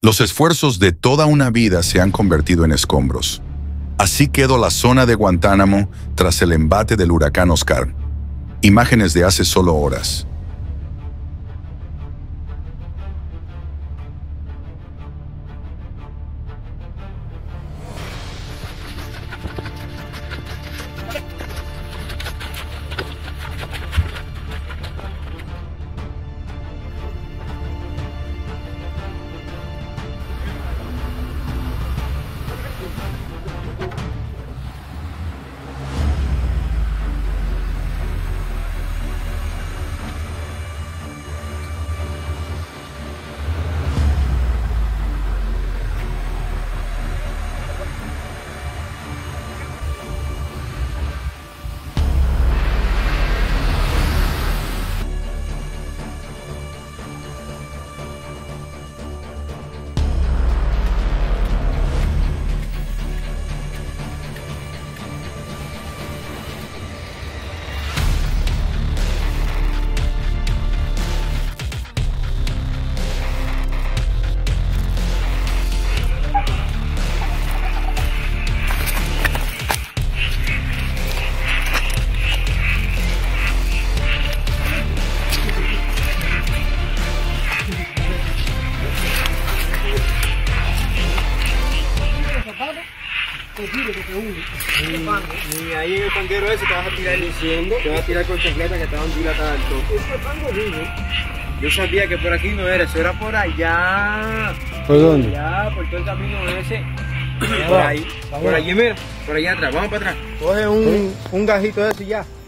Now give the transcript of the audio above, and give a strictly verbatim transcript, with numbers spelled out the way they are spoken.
Los esfuerzos de toda una vida se han convertido en escombros. Así quedó la zona de Guantánamo tras el embate del huracán Oscar. Imágenes de hace solo horas. Ni ahí en el tanquero ese te vas a tirar diciendo, te vas a tirar con chancleta que te van a dilatar al toque. Yo sabía que por aquí no era, eso era por allá. ¿Por dónde? Allá, por todo el camino ese. Por ahí, por allí, mira, por allá atrás, vamos para atrás. Coge un, un gajito de ese y ya.